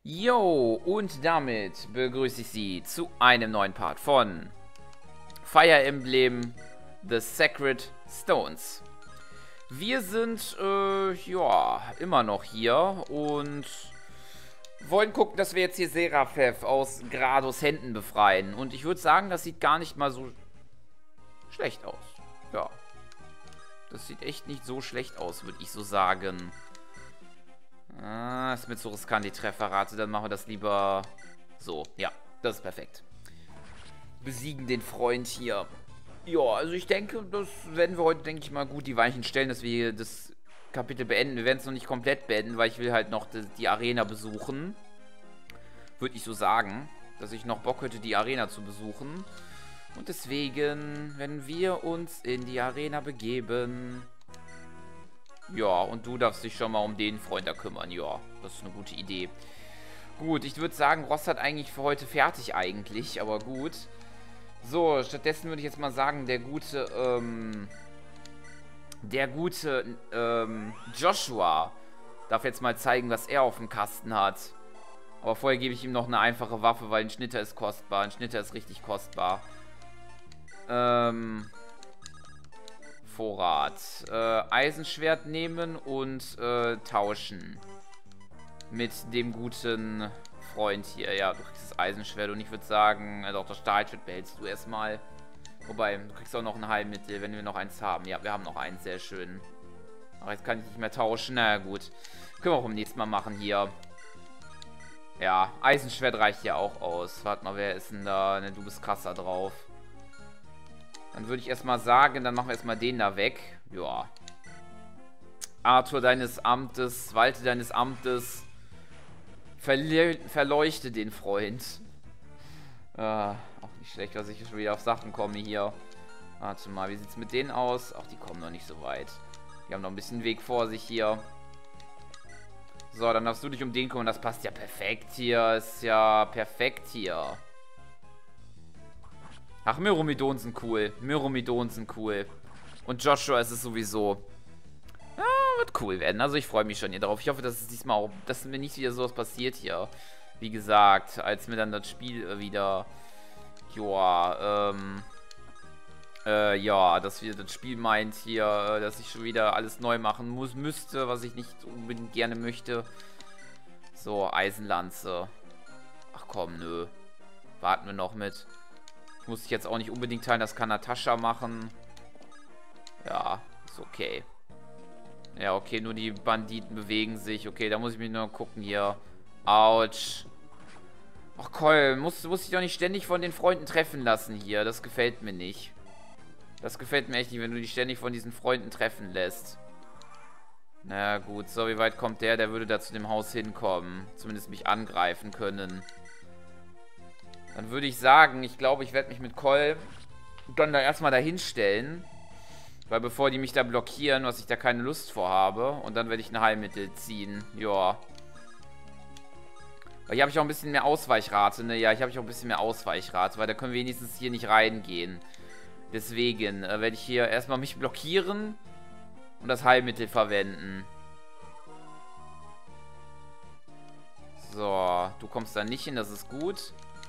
Jo, und damit begrüße ich Sie zu einem neuen Part von Fire Emblem The Sacred Stones. Wir sind, ja, immer noch hier und wollen gucken, dass wir jetzt hier Seraphev aus Grados Händen befreien. Und ich würde sagen, das sieht gar nicht mal so schlecht aus. Ja, das sieht echt nicht so schlecht aus, würde ich so sagen. Ist mir zu riskant, die Trefferrate. Dann machen wir das lieber so. Ja, das ist perfekt. Besiegen den Freund hier. Ja, also ich denke, das werden wir heute, denke ich mal, gut die Weichen stellen, dass wir hier das Kapitel beenden. Wir werden es noch nicht komplett beenden, weil ich will halt noch die Arena besuchen. Würde ich so sagen, dass ich noch Bock hätte, die Arena zu besuchen. Und deswegen werden wir uns in die Arena begeben. Ja, und du darfst dich schon mal um den Freund da kümmern. Ja, das ist eine gute Idee. Gut, ich würde sagen, Ross hat eigentlich für heute fertig eigentlich, aber gut. So, stattdessen würde ich jetzt mal sagen, der gute Joshua darf jetzt mal zeigen, was er auf dem Kasten hat. Aber vorher gebe ich ihm noch eine einfache Waffe, weil ein Schnitter ist kostbar. Ein Schnitter ist richtig kostbar. Vorrat. Eisenschwert nehmen und tauschen. Mit dem guten Freund hier. Ja, du kriegst das Eisenschwert und ich würde sagen, doch das Stahlschwert behältst du erstmal. Wobei, du kriegst auch noch ein Heilmittel, wenn wir noch eins haben. Ja, wir haben noch eins, sehr schön. Aber jetzt kann ich nicht mehr tauschen. Na gut. Können wir auch beim nächsten Mal machen hier. Ja, Eisenschwert reicht ja auch aus. Warte mal, wer ist denn da? Ne, du bist krasser drauf. Dann würde ich erstmal sagen, dann machen wir erstmal den da weg. Ja. Arthur deines Amtes, walte deines Amtes. Verleuchte den Freund. Auch nicht schlecht, dass ich schon wieder auf Sachen komme hier. Warte mal, wie sieht es mit denen aus? Ach, die kommen noch nicht so weit. Die haben noch ein bisschen Weg vor sich hier. So, dann darfst du dich um den kümmern. Das passt ja perfekt hier. Ist ja perfekt hier. Ach, Myrmidon sind cool. Myrmidon sind cool. Und Joshua ist es sowieso. Ja, wird cool werden. Also ich freue mich schon hier drauf. Ich hoffe, dass es diesmal auch, dass mir nicht wieder sowas passiert hier. Wie gesagt, als mir dann das Spiel wieder, ja, dass wir das Spiel meint hier, dass ich schon wieder alles neu machen müsste, was ich nicht unbedingt gerne möchte. So, Eisenlanze. Ach komm, nö. Warten wir noch mit. Muss ich jetzt auch nicht unbedingt teilen, das kann Natascha machen. Ja, ist okay. Ja, okay, nur die Banditen bewegen sich. Okay, da muss ich mich nur gucken hier. Autsch. Ach, Cole, muss ich doch nicht ständig von den Freunden treffen lassen hier. Das gefällt mir nicht. Das gefällt mir echt nicht, wenn du dich ständig von diesen Freunden treffen lässt. Na gut, so, wie weit kommt der? Der würde da zu dem Haus hinkommen. Zumindest mich angreifen können. Dann würde ich sagen, ich glaube, ich werde mich mit Cole dann da erstmal dahin stellen. Weil bevor die mich da blockieren, was ich da keine Lust vor habe. Und dann werde ich ein Heilmittel ziehen. Ja. Weil hier habe ich auch ein bisschen mehr Ausweichrate, ne? Ja, ich habe auch ein bisschen mehr Ausweichrate, weil da können wir wenigstens hier nicht reingehen. Deswegen werde ich hier erstmal mich blockieren und das Heilmittel verwenden. So, du kommst da nicht hin, das ist gut.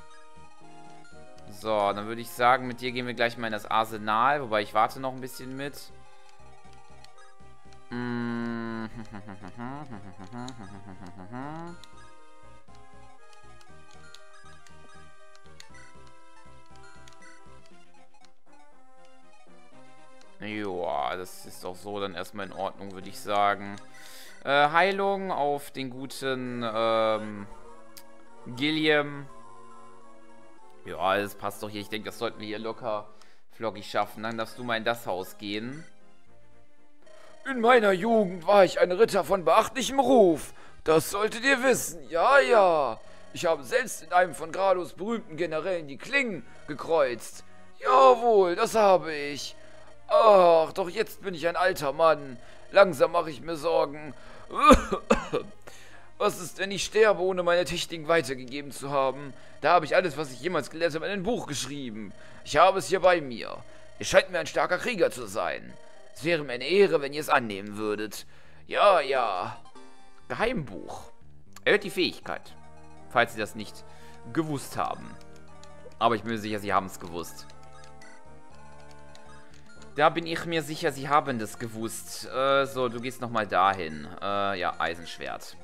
So, dann würde ich sagen, mit dir gehen wir gleich mal in das Arsenal. Wobei, ich warte noch ein bisschen mit. Joa, das ist doch so dann erstmal in Ordnung, würde ich sagen. Heilung auf den guten Gilliam. Ja, das passt doch hier. Ich denke, das sollten wir hier locker flockig schaffen. Dann darfst du mal in das Haus gehen. In meiner Jugend war ich ein Ritter von beachtlichem Ruf. Das solltet ihr wissen. Ja, ja. Ich habe selbst in einem von Grados berühmten Generälen die Klingen gekreuzt. Jawohl, das habe ich. Ach, doch jetzt bin ich ein alter Mann. Langsam mache ich mir Sorgen. Was ist, wenn ich sterbe, ohne meine Techniken weitergegeben zu haben? Da habe ich alles, was ich jemals gelernt habe, in ein Buch geschrieben. Ich habe es hier bei mir. Ihr scheint mir ein starker Krieger zu sein. Es wäre mir eine Ehre, wenn ihr es annehmen würdet. Ja, ja. Geheimbuch. Erhöht die Fähigkeit. Falls sie das nicht gewusst haben. Aber ich bin mir sicher, sie haben es gewusst. Da bin ich mir sicher, sie haben das gewusst. So, du gehst nochmal dahin. Ja, Eisenschwert.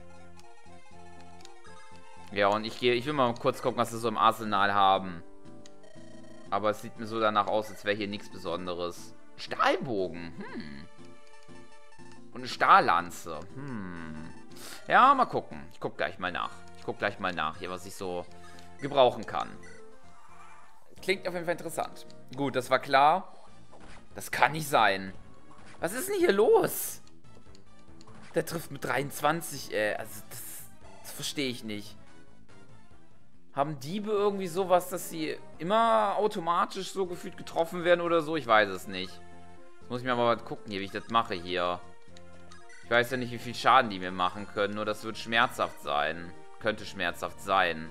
Ja, und ich will mal kurz gucken, was sie so im Arsenal haben. Aber es sieht mir so danach aus, als wäre hier nichts Besonderes. Stahlbogen. Und eine Stahllanze. Ja, mal gucken. Ich guck gleich mal nach. Hier, was ich so gebrauchen kann. Klingt auf jeden Fall interessant. Gut, das war klar. Das kann nicht sein. Was ist denn hier los? Der trifft mit 23, also das verstehe ich nicht. Haben Diebe irgendwie sowas, dass sie immer automatisch so gefühlt getroffen werden oder so? Ich weiß es nicht. Jetzt muss ich mir aber mal gucken hier, wie ich das mache hier. Ich weiß ja nicht, wie viel Schaden die mir machen können, nur das wird schmerzhaft sein. Könnte schmerzhaft sein.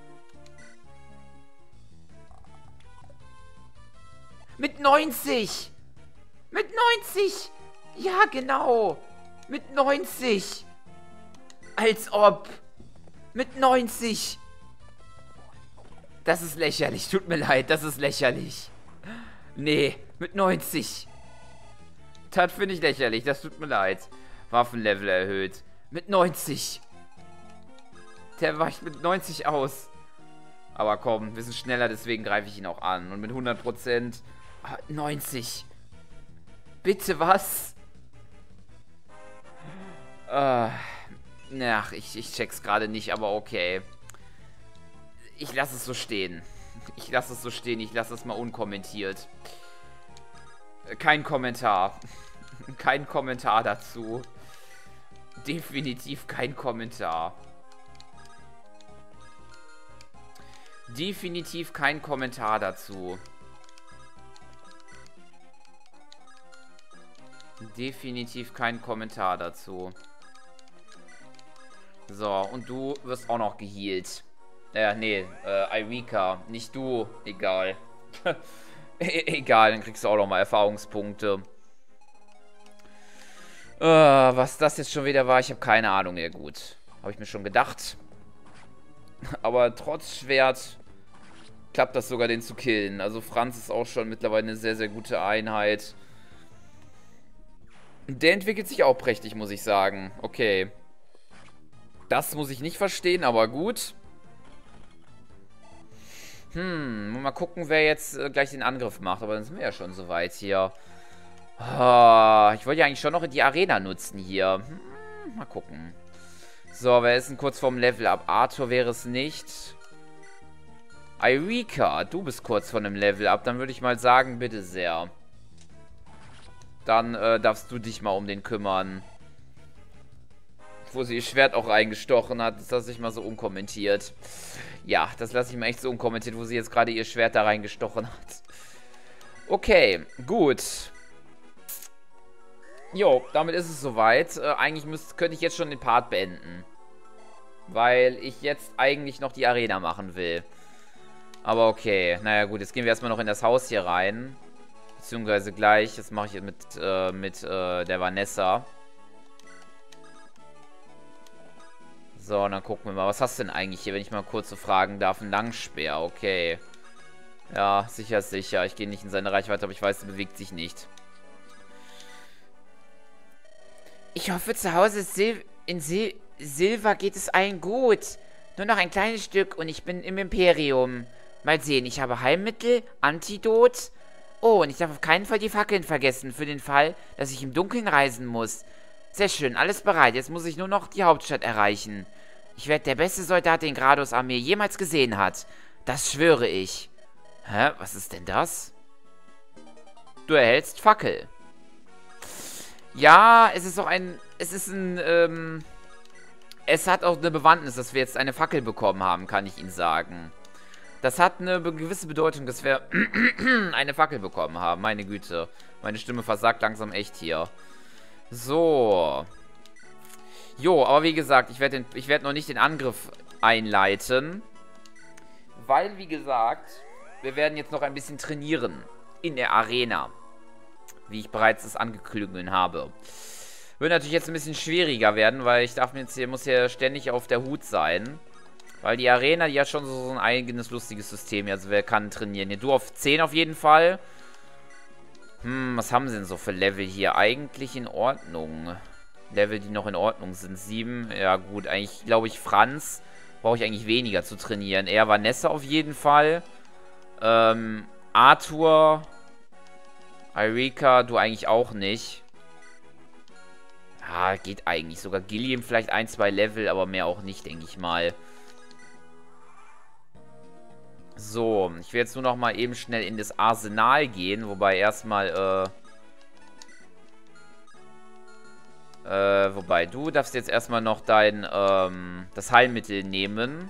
Mit 90! Mit 90! Ja, genau! Mit 90! Als ob! Mit 90! Das ist lächerlich, tut mir leid, das ist lächerlich. Nee, mit 90. Das finde ich lächerlich, das tut mir leid. Waffenlevel erhöht. Mit 90. Der weicht mit 90 aus. Aber komm, wir sind schneller, deswegen greife ich ihn auch an. Und mit 100%... 90. Bitte was? Ach, ich check's gerade nicht, aber okay. Ich lasse es so stehen. Ich lasse es mal unkommentiert. Kein Kommentar. Kein Kommentar dazu. Definitiv kein Kommentar. Definitiv kein Kommentar dazu. Definitiv kein Kommentar dazu. So, und du wirst auch noch gehealt. Nee, Eureka. Nicht du. Egal. Egal, dann kriegst du auch noch mal Erfahrungspunkte. Was das jetzt schon wieder war, ich habe keine Ahnung. Ja gut. Habe ich mir schon gedacht. Aber trotz Schwert klappt das sogar, den zu killen. Also Franz ist auch schon mittlerweile eine sehr, sehr gute Einheit. Der entwickelt sich auch prächtig, muss ich sagen. Okay. Das muss ich nicht verstehen, aber gut. Mal gucken, wer jetzt gleich den Angriff macht. Aber dann sind wir ja schon soweit hier. Ich wollte ja eigentlich schon noch in die Arena nutzen hier. Mal gucken. So, wer ist denn kurz vorm Level-Up? Arthur wäre es nicht. Eureka, du bist kurz vor einem Level-Up. Dann würde ich mal sagen, bitte sehr. Dann darfst du dich mal um den kümmern. Wo sie ihr Schwert auch reingestochen hat. Das lasse ich mal so unkommentiert. Ja, das lasse ich mal echt so unkommentiert, wo sie jetzt gerade ihr Schwert da reingestochen hat. Okay, gut. Jo, damit ist es soweit. Eigentlich könnte ich jetzt schon den Part beenden. Weil ich jetzt eigentlich noch die Arena machen will. Aber okay, naja gut, jetzt gehen wir erstmal noch in das Haus hier rein. Beziehungsweise gleich, das mache ich mit der Vanessa. So, und dann gucken wir mal, was hast du denn eigentlich hier, wenn ich mal kurz so fragen darf? Ein Langspeer, okay. Ja, sicher, sicher. Ich gehe nicht in seine Reichweite, aber ich weiß, er bewegt sich nicht. Ich hoffe, zu Hause in Silva geht es allen gut. Nur noch ein kleines Stück und ich bin im Imperium. Mal sehen, ich habe Heilmittel, Antidot. Oh, und ich darf auf keinen Fall die Fackeln vergessen, für den Fall, dass ich im Dunkeln reisen muss. Sehr schön, alles bereit. Jetzt muss ich nur noch die Hauptstadt erreichen. Ich werde der beste Soldat, den Grados Armee jemals gesehen hat. Das schwöre ich. Hä? Was ist denn das? Du erhältst Fackel. Ja, es ist auch ein... Es ist ein, es hat auch eine Bewandtnis, dass wir jetzt eine Fackel bekommen haben, kann ich Ihnen sagen. Das hat eine gewisse Bedeutung, dass wir eine Fackel bekommen haben. Meine Güte. Meine Stimme versagt langsam echt hier. So. Jo, aber wie gesagt, ich werd noch nicht den Angriff einleiten. Weil, wie gesagt, wir werden jetzt noch ein bisschen trainieren. In der Arena. Wie ich bereits es angekündigt habe. Wird natürlich jetzt ein bisschen schwieriger werden, weil ich muss hier ständig auf der Hut sein. Weil die Arena, die hat schon so ein eigenes lustiges System. Also wer kann trainieren? Ja, du auf 10 auf jeden Fall. Was haben sie denn so für Level hier? Eigentlich in Ordnung. Level, die noch in Ordnung sind. 7. Ja gut, eigentlich glaube ich Franz brauche ich eigentlich weniger zu trainieren. Eher Vanessa auf jeden Fall. Arthur. Eureka, du eigentlich auch nicht. Ja, geht eigentlich. Sogar Gilliam vielleicht 1, 2 Level, aber mehr auch nicht, denke ich mal. So, ich will jetzt nur noch mal eben schnell in das Arsenal gehen, wobei erstmal, wobei du darfst jetzt erstmal noch dein, das Heilmittel nehmen.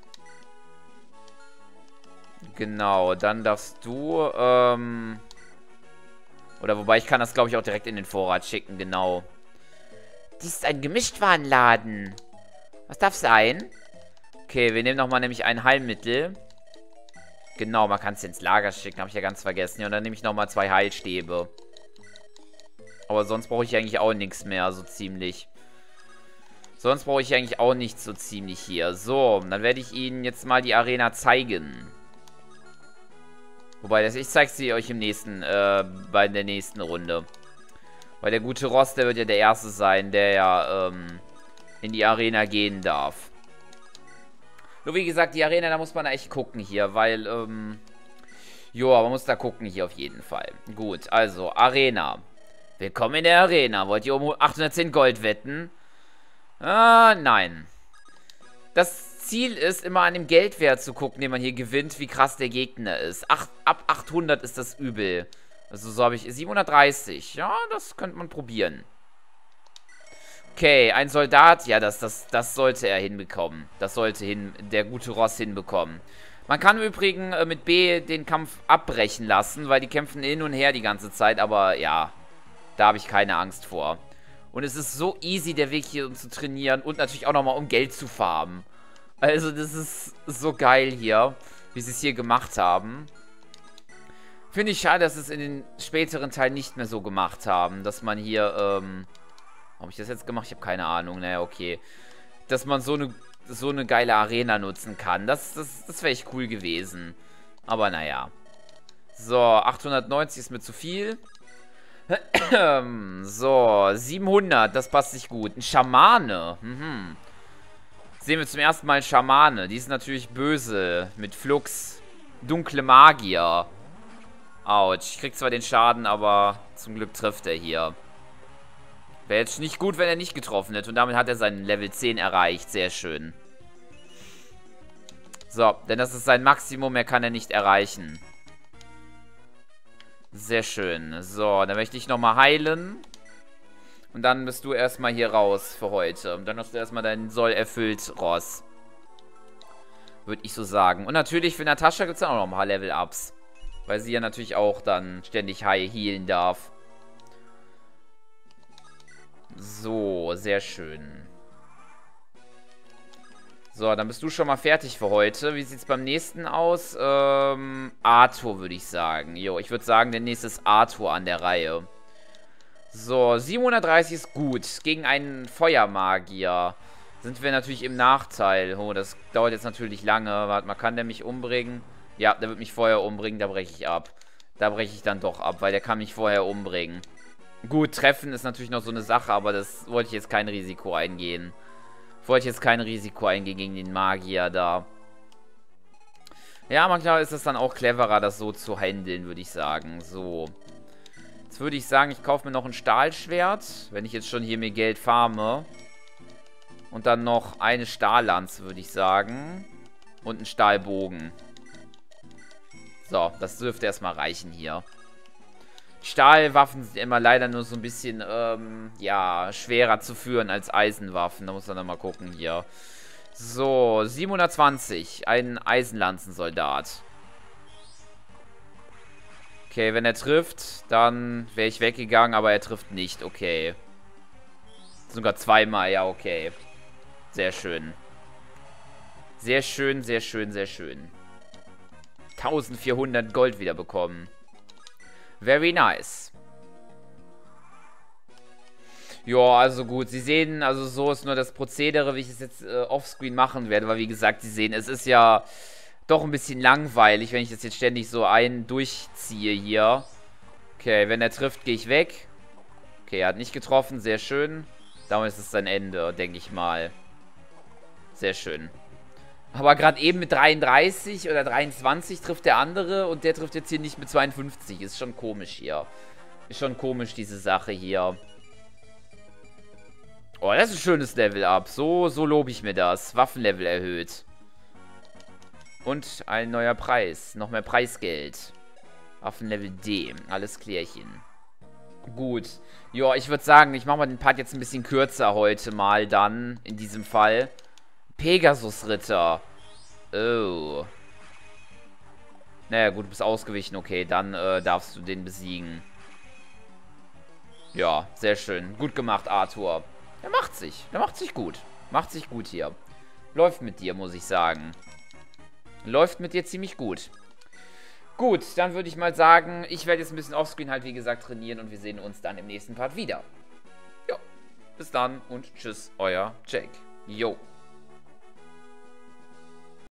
Genau, dann darfst du, oder wobei ich kann das, glaube ich, auch direkt in den Vorrat schicken, genau. Dies ist ein Gemischtwarenladen. Was darf sein? Okay, wir nehmen nochmal nämlich ein Heilmittel. Genau, man kann es ins Lager schicken, habe ich ja ganz vergessen. Ja, und dann nehme ich nochmal 2 Heilstäbe. Aber sonst brauche ich eigentlich auch nichts mehr, so ziemlich. Sonst brauche ich eigentlich auch nichts so ziemlich hier. So, dann werde ich Ihnen jetzt mal die Arena zeigen. Wobei, ich zeige sie euch im nächsten, bei der nächsten Runde. Weil der gute Ross, der wird ja der Erste sein, der ja, in die Arena gehen darf. Nur wie gesagt, die Arena, da muss man echt gucken hier, weil, joa, man muss da gucken hier auf jeden Fall. Gut, also, Arena. Willkommen in der Arena. Wollt ihr um 810 Gold wetten? Ah, nein. Das Ziel ist, immer an dem Geldwert zu gucken, den man hier gewinnt, wie krass der Gegner ist. Ab 800 ist das übel. Also so habe ich 730. Ja, das könnte man probieren. Okay, ein Soldat. Ja, das sollte er hinbekommen. Das sollte der gute Ross hinbekommen. Man kann im Übrigen mit B den Kampf abbrechen lassen, weil die kämpfen hin und her die ganze Zeit. Aber ja, da habe ich keine Angst vor. Und es ist so easy, der Weg hier, um zu trainieren. Und natürlich auch nochmal, um Geld zu farmen. Also das ist so geil hier, wie sie es hier gemacht haben. Finde ich schade, dass sie es in den späteren Teilen nicht mehr so gemacht haben. Dass man hier, warum habe ich das jetzt gemacht? Ich habe keine Ahnung. Naja, okay. Dass man so eine geile Arena nutzen kann. Das wäre echt cool gewesen. Aber naja. So, 890 ist mir zu viel. So, 700. Das passt sich gut. Ein Schamane. Sehen wir zum ersten Mal Schamane. Die ist natürlich böse. Mit Flux. Dunkle Magier. Autsch. Ich krieg zwar den Schaden, aber zum Glück trifft er hier. Wäre jetzt nicht gut, wenn er nicht getroffen hätte. Und damit hat er seinen Level 10 erreicht. Sehr schön. So, denn das ist sein Maximum. Mehr kann er nicht erreichen. Sehr schön. So, dann möchte ich nochmal heilen. Und dann bist du erstmal hier raus für heute. Und dann hast du erstmal deinen Soll erfüllt, Ross. Würde ich so sagen. Und natürlich für Natascha gibt es auch noch ein paar Level-Ups. Weil sie ja natürlich auch dann ständig healen darf. So, sehr schön. So, dann bist du schon mal fertig für heute. Wie sieht es beim nächsten aus? Arthur, würde ich sagen. Jo, ich würde sagen, der nächste ist Arthur an der Reihe. So, 730 ist gut. Gegen einen Feuermagier sind wir natürlich im Nachteil. Oh, das dauert jetzt natürlich lange. Warte mal, kann der mich umbringen? Ja, der wird mich vorher umbringen, da breche ich ab. Da breche ich dann doch ab, weil der kann mich vorher umbringen. Gut, treffen ist natürlich noch so eine Sache, aber das wollte ich jetzt kein Risiko eingehen. Gegen den Magier da. Ja, manchmal ist es dann auch cleverer, das so zu handeln, würde ich sagen. So. Jetzt würde ich sagen, ich kaufe mir noch ein Stahlschwert, wenn ich jetzt schon hier mir Geld farme. Und dann noch eine Stahllanze, würde ich sagen. Und einen Stahlbogen. So, das dürfte erstmal reichen hier. Stahlwaffen sind immer leider nur so ein bisschen, ja, schwerer zu führen als Eisenwaffen. Da muss man dann mal gucken hier. So, 720. Ein Eisenlanzensoldat. Okay, wenn er trifft, dann wäre ich weggegangen, aber er trifft nicht. Okay. Sogar zweimal, ja, okay. Sehr schön. Sehr schön, sehr schön, sehr schön. 1400 Gold wieder bekommen. Very nice. Ja, also gut. Sie sehen, also so ist nur das Prozedere, wie ich es jetzt offscreen machen werde. Weil wie gesagt, Sie sehen, es ist ja doch ein bisschen langweilig, wenn ich das jetzt ständig so durchziehe hier. Okay, wenn er trifft, gehe ich weg. Okay, er hat nicht getroffen. Sehr schön. Damit ist es sein Ende, denke ich mal. Sehr schön. Aber gerade eben mit 33 oder 23 trifft der andere und der trifft jetzt hier nicht mit 52. Ist schon komisch hier. Ist schon komisch, diese Sache hier. Oh, das ist ein schönes Level-Up. So lobe ich mir das. Waffenlevel erhöht. Und ein neuer Preis. Noch mehr Preisgeld. Waffenlevel D. Alles klärchen. Gut. Ja, ich würde sagen, ich mache mal den Part jetzt ein bisschen kürzer heute mal dann. In diesem Fall. Pegasus-Ritter. Oh. Naja, gut, du bist ausgewichen. Okay, dann darfst du den besiegen. Ja, sehr schön. Gut gemacht, Arthur. Der macht sich gut. Macht sich gut hier. Läuft mit dir, muss ich sagen. Läuft mit dir ziemlich gut. Gut, dann würde ich mal sagen, ich werde jetzt ein bisschen offscreen halt, wie gesagt, trainieren und wir sehen uns dann im nächsten Part wieder. Jo, bis dann und tschüss, euer Jake. Jo.